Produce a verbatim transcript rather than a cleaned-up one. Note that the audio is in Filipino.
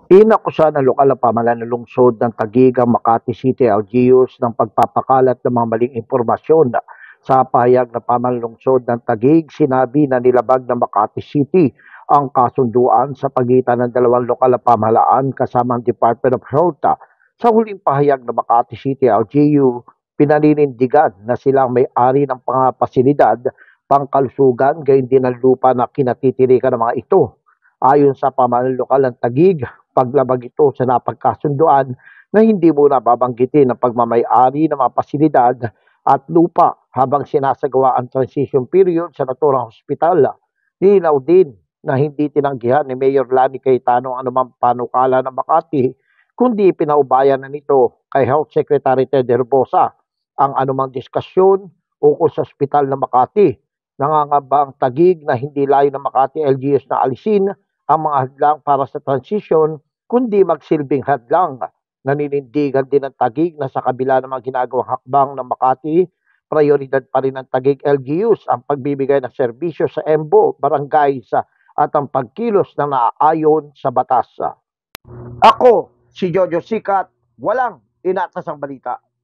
Inakusahan ng lokal na pamahalaan ng lungsod ng Taguig ang Makati City L G Us ng pagpapakalat ng mga maling impormasyon. Sa pahayag ng pamahalaan ng lungsod ng Taguig, sinabi na nilabag ng Makati City ang kasunduan sa pagitan ng dalawang lokal na pamahalaan kasama ang Department of Health. Sa huling pahayag ng Makati City L G U, pinaninindigan na silang may-ari ng mga pasilidad, pangkalusugan, gayon din ang lupa na kinatitirikan ng mga ito. Ayon sa pamahalaan lokal ng Taguig, paglabag ito sa napagkasunduan na hindi muna babanggitin ang pagmamay-ari ng mga pasilidad at lupa habang sinasagawa ang transition period sa naturang hospital. Nilinaw din na hindi tinanggihan ni Mayor Lani Cayetano ang anumang panukala ng Makati, kundi pinaubayan na nito kay Health Secretary Ted Herbosa ang anumang diskusyon ukol sa ospital ng Makati. Nangangamba ang Taguig na hindi layo ng Makati L G S na alisin ang mga hadlang para sa transition, kundi magsilbing hadlang. Naninindigan din ng Taguig na sa kabila ng mga ginagawang hakbang ng Makati, prioridad pa rin ng Taguig L G Us ang pagbibigay ng serbisyo sa E M B O, barangays at ang pagkilos na naaayon sa batas. Ako, si Jojo Sikat, walang inatasang balita.